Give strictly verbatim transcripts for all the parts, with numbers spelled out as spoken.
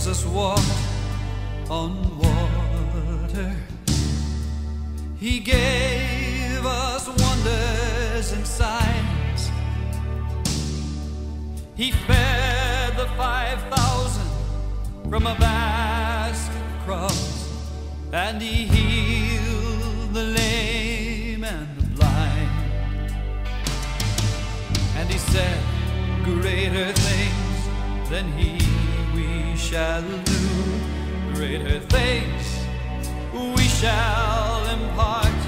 Jesus walked on water. He gave us wonders and signs. He fed the five thousand from a basket of crumbs, and he healed the lame and the blind. And he said, greater things than he we shall do, greater things we shall impart.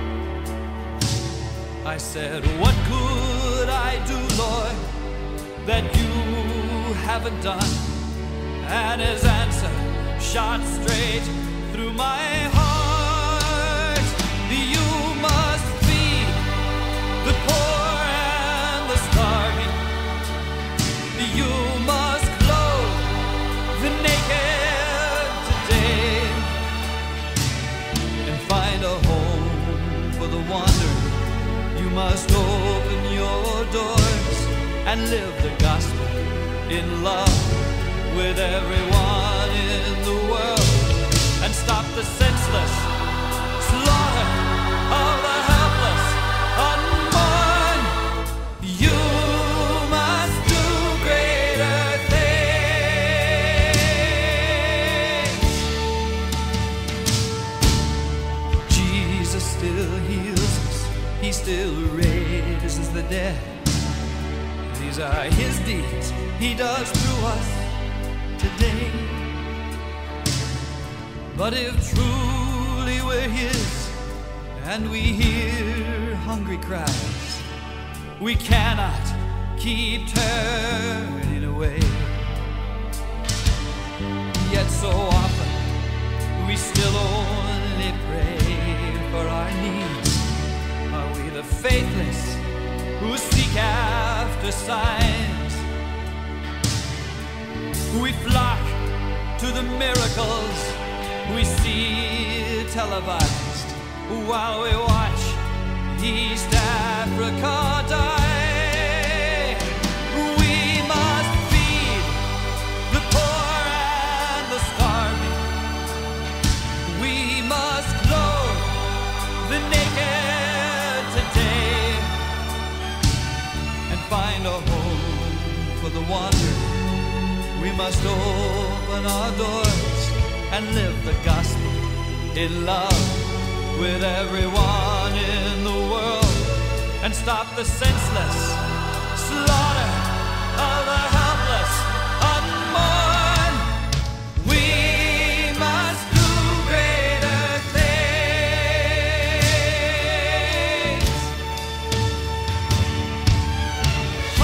I said, what could I do, Lord, that you haven't done? And his answer shot straight through my heart. You must feed the poor and the starving. You must clothe the naked today, and find a home for the wandering. You must open your doors and live the gospel in love with everyone in the world, and stop the senseless slaughter of the helpless unborn. You must do greater things. Jesus still heals us. He still raises the dead. These are his deeds he does through us today. But if truly we're his and we hear hungry cries, we cannot keep turning away. Yet so often we still only pray for our needs. Are we the faithless who seek after signs? We flock to the miracles we see televised, while we watch East Africa die. We must feed the poor and the starving. We must clothe the naked today, and find a home for the wandering. We must open our doors and live the gospel in love with everyone in the world, and stop the senseless slaughter of the helpless unborn. We must do greater things. Oh,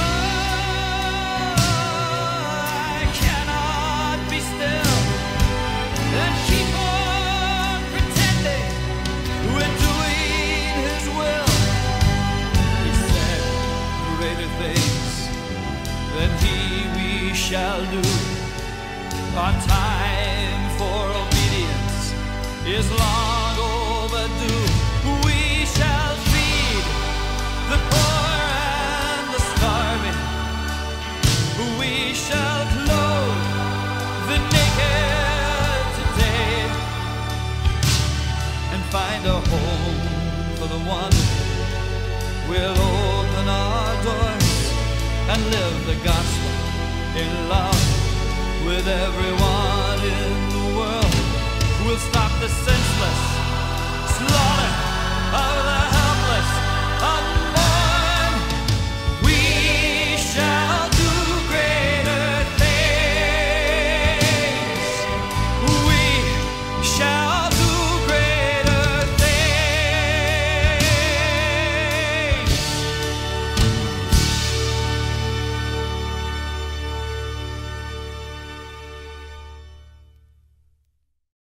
I cannot be still and keep on pretending we're doing his will. He said, greater things than he we shall do. Our time for obedience is long overdue. We shall feed the poor and the starving. We shall clothe the naked today, and find a home for the wandering. We'll open our doors and live the gospel in love with everyone in the world. We'll stop the senseless slaughter of the